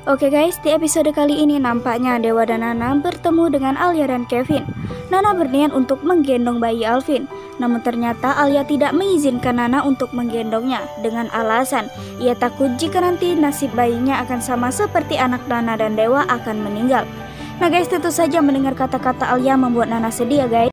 Oke guys, di episode kali ini nampaknya Dewa dan Nana bertemu dengan Alia dan Kevin. Nana berniat untuk menggendong bayi Alvin, namun ternyata Alia tidak mengizinkan Nana untuk menggendongnya dengan alasan ia takut jika nanti nasib bayinya akan sama seperti anak Nana dan Dewa akan meninggal. Nah guys, tentu saja mendengar kata-kata Alia membuat Nana sedih ya guys.